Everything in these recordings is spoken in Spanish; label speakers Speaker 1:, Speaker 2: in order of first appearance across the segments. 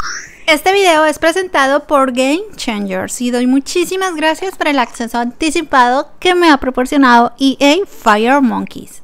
Speaker 1: Este video es presentado por Game Changers y doy muchísimas gracias por el acceso anticipado que me ha proporcionado EA Fire Monkeys.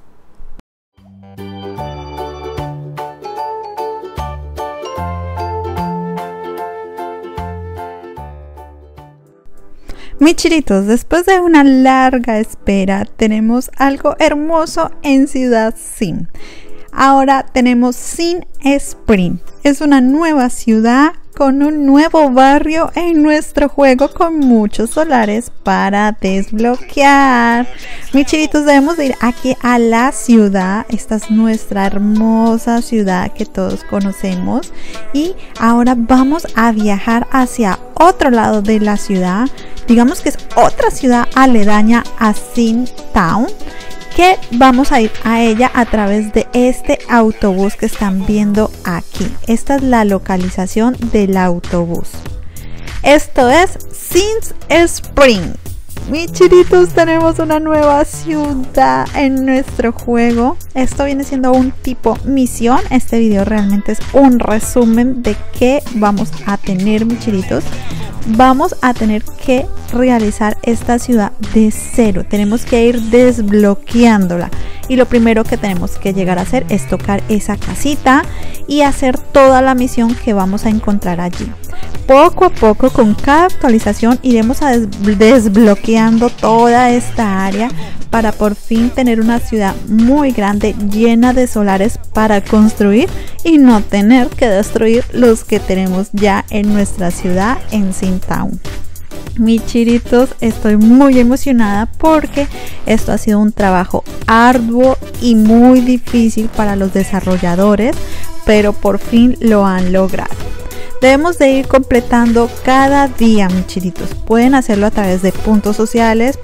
Speaker 1: Mis chiritos, después de una larga espera tenemos algo hermoso en Ciudad Sim. Ahora tenemos Sim Spring. Es una nueva ciudad con un nuevo barrio en nuestro juego con muchos solares para desbloquear. Mis chiritos, debemos de ir aquí a la ciudad. Esta es nuestra hermosa ciudad que todos conocemos. Y ahora vamos a viajar hacia otro lado de la ciudad. Digamos que es otra ciudad aledaña a Sim Town, que vamos a ir a ella a través de este autobús que están viendo aquí. Esta es la localización del autobús. Esto es Sim Spring. Mis chiritos, tenemos una nueva ciudad en nuestro juego. Esto viene siendo un tipo misión. Este video realmente es un resumen de qué vamos a tener, mis chiritos. Vamos a tener que realizar esta ciudad de cero. Tenemos que ir desbloqueándola. Y lo primero que tenemos que llegar a hacer es tocar esa casita y hacer toda la misión que vamos a encontrar allí. Poco a poco, con cada actualización, iremos desbloqueando toda esta área para por fin tener una ciudad muy grande llena de solares para construir y no tener que destruir los que tenemos ya en nuestra ciudad en Sim Town. Mis chiritos, estoy muy emocionada porque esto ha sido un trabajo arduo y muy difícil para los desarrolladores, pero por fin lo han logrado. Debemos de ir completando cada día, mis chiritos. Pueden hacerlo a través de puntos sociales,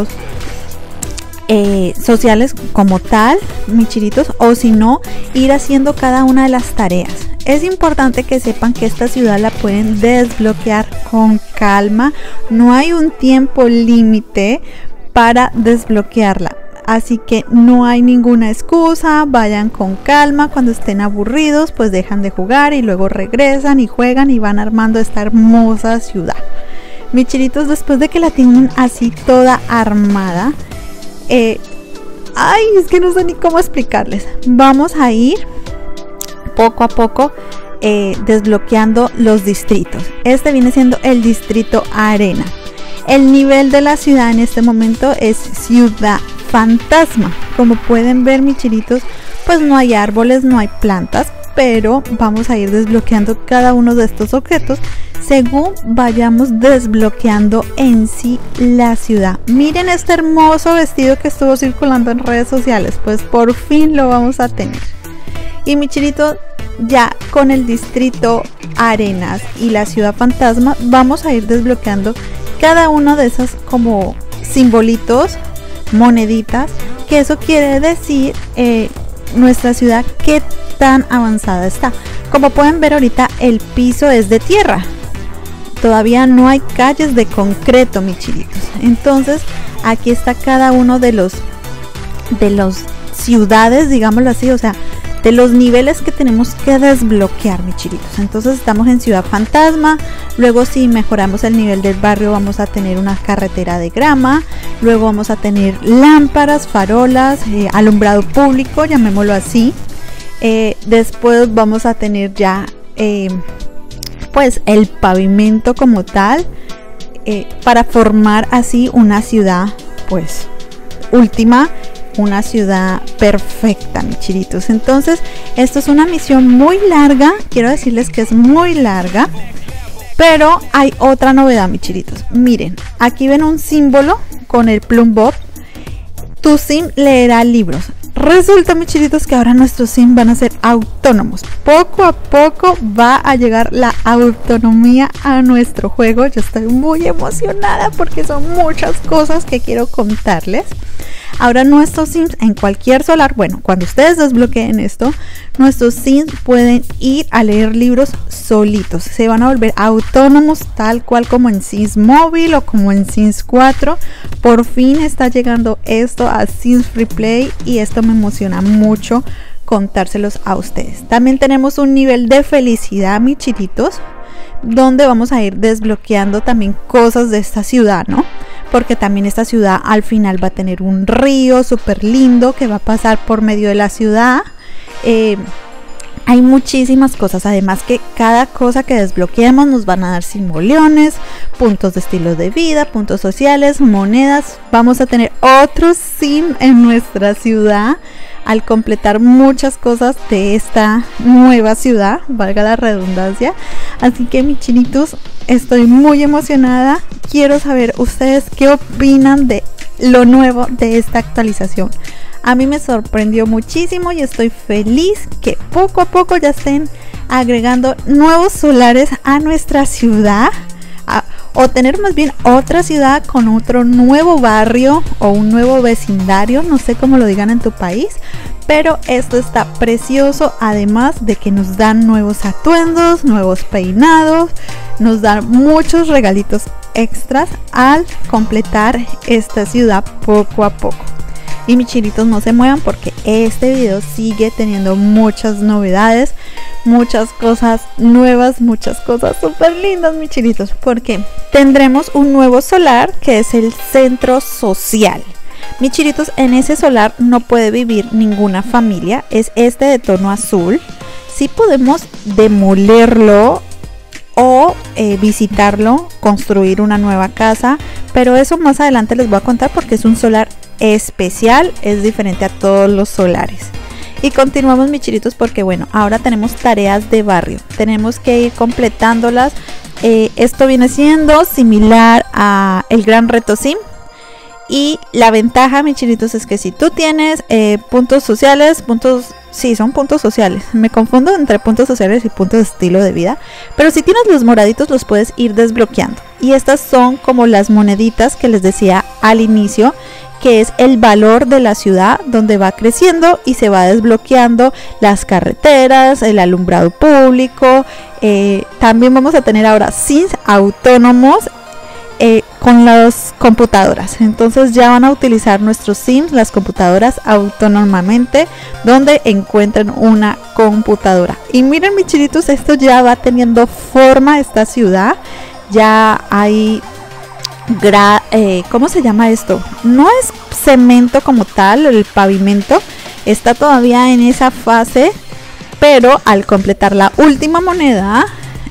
Speaker 1: sociales como tal, mis chiritos, o si no, ir haciendo cada una de las tareas. Es importante que sepan que esta ciudad la pueden desbloquear con calma. No hay un tiempo límite para desbloquearla. Así que no hay ninguna excusa, vayan con calma. Cuando estén aburridos, pues dejan de jugar y luego regresan y juegan y van armando esta hermosa ciudad. Mis chiritos, después de que la tienen así toda armada, es que no sé ni cómo explicarles. Vamos a ir poco a poco desbloqueando los distritos. Este viene siendo el distrito Arena. El nivel de la ciudad en este momento es Ciudad Fantasma. Como pueden ver, mis chiritos, pues no hay árboles, no hay plantas, pero vamos a ir desbloqueando cada uno de estos objetos según vayamos desbloqueando en sí la ciudad. Miren este hermoso vestido que estuvo circulando en redes sociales, pues por fin lo vamos a tener. Y mis chiritos, ya con el distrito Arenas y la ciudad fantasma vamos a ir desbloqueando cada uno de esos como simbolitos, moneditas, que eso quiere decir nuestra ciudad qué tan avanzada está. Como pueden ver, ahorita el piso es de tierra, todavía no hay calles de concreto, mis chiritos. Entonces aquí está cada uno de los ciudades, digámoslo así, o sea, de los niveles que tenemos que desbloquear, mis chiritos. Entonces estamos en Ciudad Fantasma. Luego, si mejoramos el nivel del barrio, vamos a tener una carretera de grama. Luego vamos a tener lámparas, farolas, alumbrado público, llamémoslo así. Después vamos a tener ya pues el pavimento como tal, para formar así una ciudad pues última, una ciudad perfecta, mis chiritos. Entonces esto es una misión muy larga, quiero decirles que es muy larga, pero hay otra novedad, mis chiritos. Miren, aquí ven un símbolo con el Plum Bob. Tu sim leerá libros. Resulta, mis chiritos, que ahora nuestros sim van a ser autónomos. Poco a poco va a llegar la autonomía a nuestro juego. Yo estoy muy emocionada porque son muchas cosas que quiero contarles. Ahora nuestros sims en cualquier solar, bueno, cuando ustedes desbloqueen esto, nuestros sims pueden ir a leer libros solitos. Se van a volver autónomos tal cual como en Sims Móvil o como en Sims 4. Por fin está llegando esto a Sims Free Play y esto me emociona mucho contárselos a ustedes. También tenemos un nivel de felicidad, mis chiritos, donde vamos a ir desbloqueando también cosas de esta ciudad, ¿no? Porque también esta ciudad al final va a tener un río súper lindo que va a pasar por medio de la ciudad. Hay muchísimas cosas, además que cada cosa que desbloqueemos nos van a dar simoleones, puntos de estilo de vida, puntos sociales, monedas. Vamos a tener otro sim en nuestra ciudad al completar muchas cosas de esta nueva ciudad, valga la redundancia. Así que mis chinitos, estoy muy emocionada. Quiero saber ustedes qué opinan de lo nuevo de esta actualización. A mí me sorprendió muchísimo y estoy feliz que poco a poco ya estén agregando nuevos solares a nuestra ciudad, o tener más bien otra ciudad con otro nuevo barrio o un nuevo vecindario, no sé cómo lo digan en tu país, pero esto está precioso, además de que nos dan nuevos atuendos, nuevos peinados, nos dan muchos regalitos extras al completar esta ciudad poco a poco. Y mis chinitos, no se muevan porque este video sigue teniendo muchas novedades, muchas cosas nuevas, muchas cosas súper lindas, mis chinitos, porque tendremos un nuevo solar que es el centro social. Mis chinitos, en ese solar no puede vivir ninguna familia, es este de tono azul. Sí podemos demolerlo o visitarlo, construir una nueva casa, pero eso más adelante les voy a contar porque es un solar especial, es diferente a todos los solares. Y continuamos, mis chinitos, porque bueno, ahora tenemos tareas de barrio, tenemos que ir completándolas. Esto viene siendo similar a el gran reto sim, y la ventaja, mis chinitos, es que si tú tienes puntos sociales, son puntos sociales, me confundo entre puntos sociales y puntos de estilo de vida, pero si tienes los moraditos los puedes ir desbloqueando, y estas son como las moneditas que les decía al inicio, que es el valor de la ciudad, donde va creciendo y se va desbloqueando las carreteras, el alumbrado público. También vamos a tener ahora sims autónomos con las computadoras, entonces ya van a utilizar nuestros sims, las computadoras, autónomamente donde encuentren una computadora. Y miren, mis chinitos, esto ya va teniendo forma, esta ciudad ya hay ¿cómo se llama esto? No es cemento como tal, el pavimento está todavía en esa fase, pero al completar la última moneda,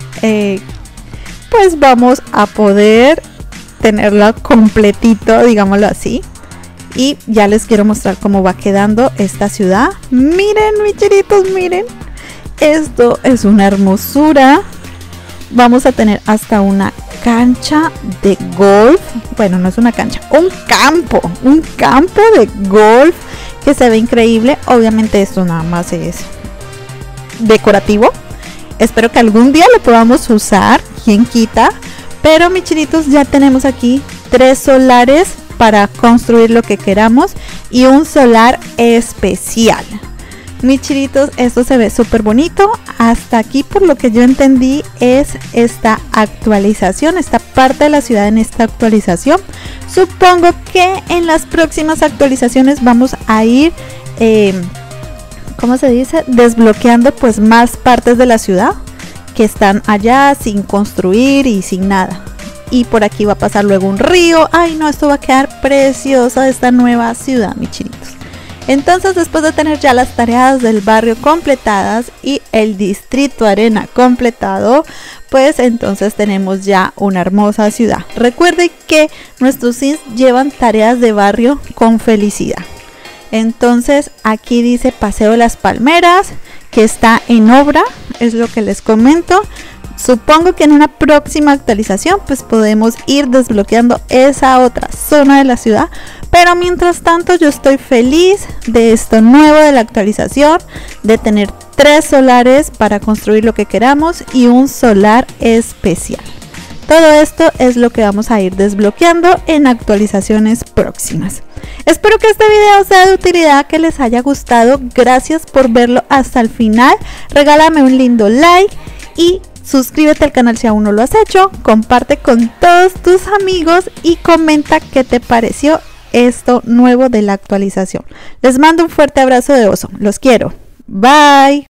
Speaker 1: pues vamos a poder tenerla completito, digámoslo así. Y ya les quiero mostrar cómo va quedando esta ciudad. Miren, mis chinitos, miren, esto es una hermosura. Vamos a tener hasta una cancha de golf, bueno, no es una cancha, un campo de golf que se ve increíble. Obviamente esto nada más es decorativo, espero que algún día lo podamos usar, quién quita. Pero mis chinitos, ya tenemos aquí 3 solares para construir lo que queramos y un solar especial. Mis chinitos, esto se ve súper bonito. Hasta aquí, por lo que yo entendí, es esta actualización, esta parte de la ciudad en esta actualización. Supongo que en las próximas actualizaciones vamos a ir, ¿cómo se dice? Desbloqueando pues más partes de la ciudad que están allá sin construir y sin nada. Y por aquí va a pasar luego un río. Ay no, esto va a quedar preciosa esta nueva ciudad, mis chinitos. Entonces, después de tener ya las tareas del barrio completadas y el distrito arena completado, pues entonces tenemos ya una hermosa ciudad. Recuerden que nuestros sims llevan tareas de barrio con felicidad. Entonces aquí dice Paseo de las Palmeras, que está en obra, es lo que les comento. Supongo que en una próxima actualización pues podemos ir desbloqueando esa otra zona de la ciudad, pero mientras tanto yo estoy feliz de esto nuevo de la actualización, de tener 3 solares para construir lo que queramos y un solar especial. Todo esto es lo que vamos a ir desbloqueando en actualizaciones próximas. Espero que este video sea de utilidad, que les haya gustado. Gracias por verlo hasta el final. Regálame un lindo like y suscríbete al canal si aún no lo has hecho. Comparte con todos tus amigos y comenta qué te pareció esto nuevo de la actualización. Les mando un fuerte abrazo de oso. Los quiero. Bye.